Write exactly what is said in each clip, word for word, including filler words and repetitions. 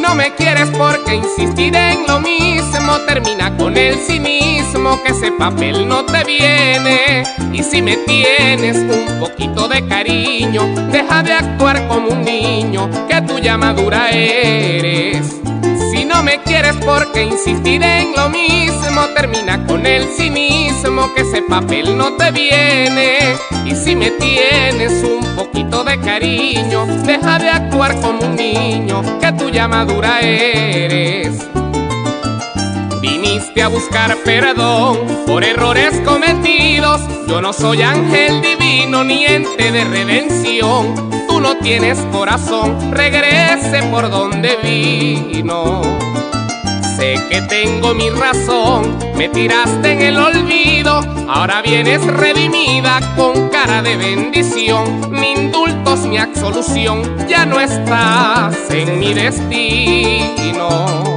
no me quieres porque insistir en lo mismo termina con el cinismo, que ese papel no te viene. Y si me tienes un poquito de cariño, deja de actuar como un niño, que tú ya madura eres. Si no me quieres porque insistir en lo mismo termina con el cinismo, que ese papel no te viene. Y si me tienes un poquito de cariño, deja de actuar como un niño, que tú ya madura eres. Viniste a buscar perdón por errores cometidos. Yo no soy ángel divino ni ente de redención. Tú no tienes corazón, regrese por donde vino. Sé que tengo mi razón, me tiraste en el olvido. Ahora vienes redimida con cara de bendición. Ni indultos ni absolución, ya no estás en mi destino.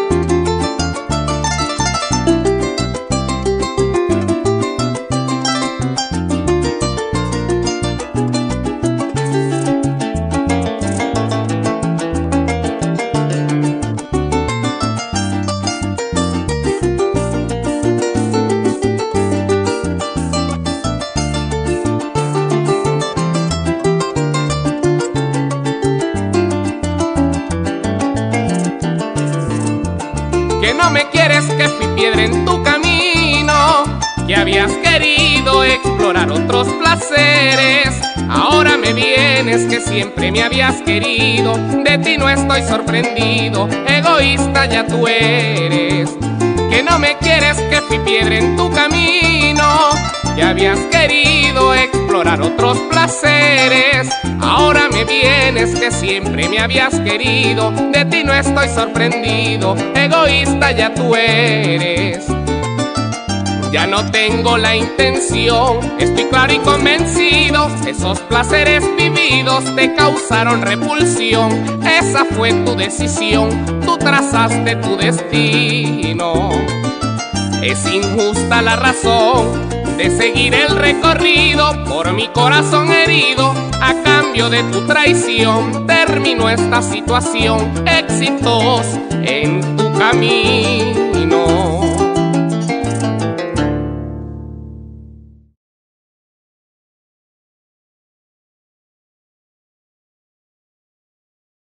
Que no me quieres, que fui piedra en tu camino, que habías querido explorar otros placeres. Ahora me vienes que siempre me habías querido. De ti no estoy sorprendido, egoísta ya tú eres. Que no me quieres, que fui piedra en tu camino, que habías querido explorar otros placeres. Ahora me vienes que siempre me habías querido. De ti no estoy sorprendido, egoísta ya tú eres. Ya no tengo la intención, estoy claro y convencido. Esos placeres vividos te causaron repulsión. Esa fue tu decisión, tú trazaste tu destino. Es injusta la razón de seguir el recorrido por mi corazón herido. A cambio de tu traición terminó esta situación. Éxitos en tu camino.